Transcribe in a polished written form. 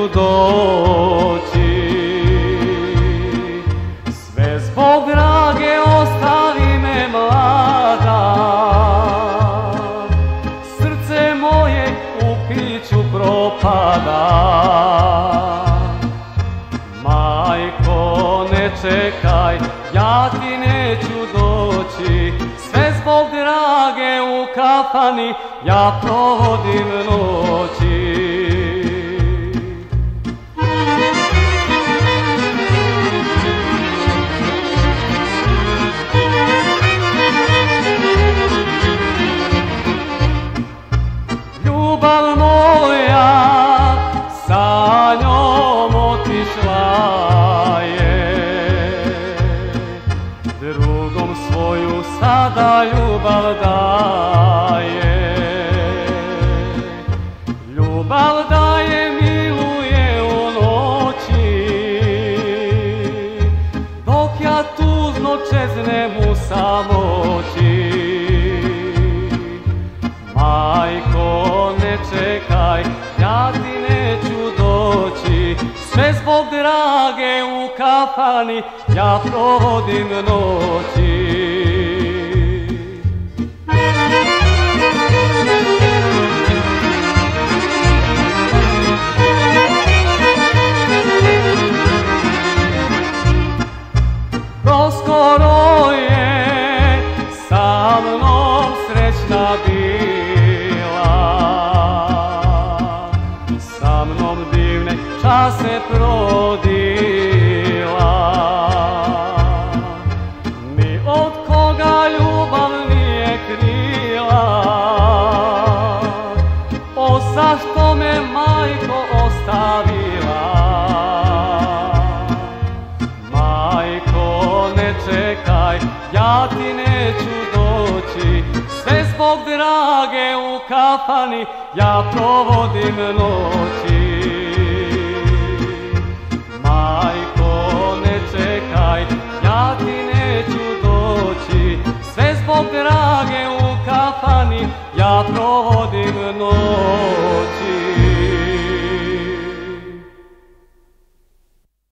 neću doći. Sve zbog drage ostavi me mlada, srce moje u piću propada. Majko, ne čekaj, ja ti neću doći. Sve zbog drage u kafani ja provodim noći. Ljubav moja sa njom otišla je, drugom svoju sada ljubav daje. Ljubav daje, miluje u noći, dok ja tužno čeznem u samoći. Majko, ne čekaj, ja ti neću doći. Sve zbog drage u kafani ja provodim noći. Doskoro je sa mnom srećna bila, sa mnom divne čase prodila. Ni od koga ljubav nije krila, o zašto me majko ostavila. Majko, ne čekaj, ja ti neću doći. Sve zbog drage u kafani ja provodim noći. Majko, ne čekaj, ja ti neću doći. Sve zbog drage u kafani ja provodim noći.